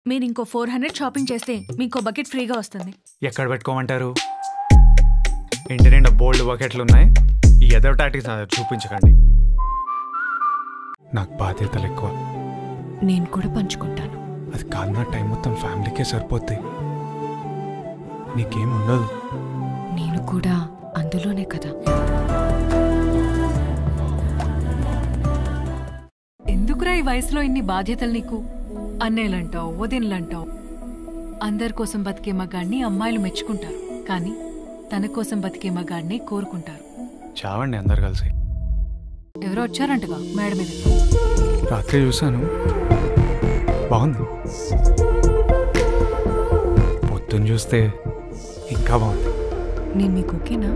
మీరు ఇంకో 400 షాపింగ్ చేస్తే మీకు బకెట్ ఫ్రీగా వస్తుంది. ఎక్కడ పెట్టుకోమంటారు? ఇంటి నిండా బోల్డ్ బకెట్లు ఉన్నాయి. ఈ ఎదో టాటిక్స్ చూపించకండి. నాకు బాధ్యతలు ఎక్కువ. నేను కూడా పంచుకుంటాను. అది కాదు, నా టైం మొత్తం ఫ్యామిలీకే సరిపోద్ది. నీకేం ఉండదు. నేను కూడా అందులోనే కదా. ఎందుకురా ఈ వయసులో ఇన్ని బాధ్యతలు నీకు? అన్నేలంటావు, వదినలంటావు. అందరి కోసం బతికే మగాడిని అమ్మాయిలు మెచ్చుకుంటారు, కానీ తన కోసం బతికే మగాడిని కోరుకుంటారు. చావండి అందరు కలిసి. ఎవరో వచ్చారంటగా మేడ మీద. రాత్రి చూసాను, బాగుంది. పొద్దున్న చూస్తే ఇంకా బాగుంది. నేను మీకు ఓకేనా?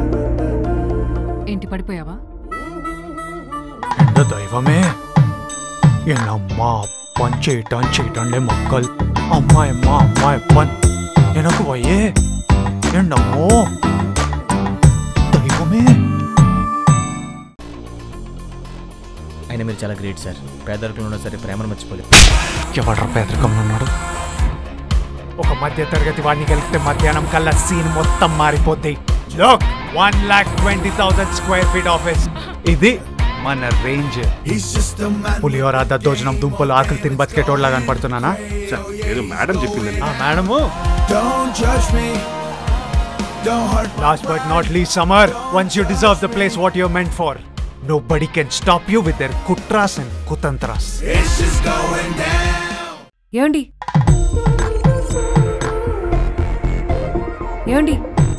ఏంటి పడిపోయావా? ఎంత దైవమే! என்னம்மா பஞ்சேட்டான் மக்கள் அம்மா அம்மா அம்மா எப்பன் எனக்கு வயே என்னமோ దైవమే. అయినా మీరు చాలా గ్రేట్ సార్. పేదరికంలో ఉన్నా సరే ప్రేమను మర్చిపోలేదు. ఎవడ్రా పేదరికంలో ఉన్నాడు? ఒక మధ్య తరగతి వాడిని కలిపితే మధ్యాహ్నం కల్లా సీన్ మొత్తం మారిపోద్ది. Look, 1,20,000 square feet office. ఇది మన రేంజ్. పులిహోర దద్దోజనం దుంపలు ఆకలి తిని బతికేటోళ్ళగా కనపడుతున్నానా? మేడం చెప్పిందండి. Madam. Last but not least, Summer, once you deserve the place what you're meant for, nobody can stop you with their kutras and kutantras. ఏమండి ఏమండి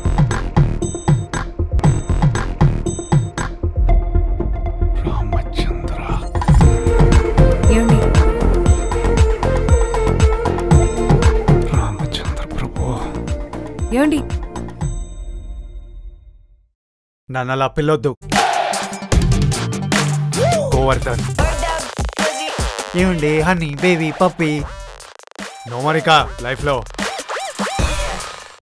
రామచంద్ర, ఏమండి రామచంద్ర ప్రభు, ఏమండి నన్ను అలా పిలొద్దు. గోవర్ధన్. ఏమండి హనీ బేబీ పప్పీ. నోమరిక లైఫ్లో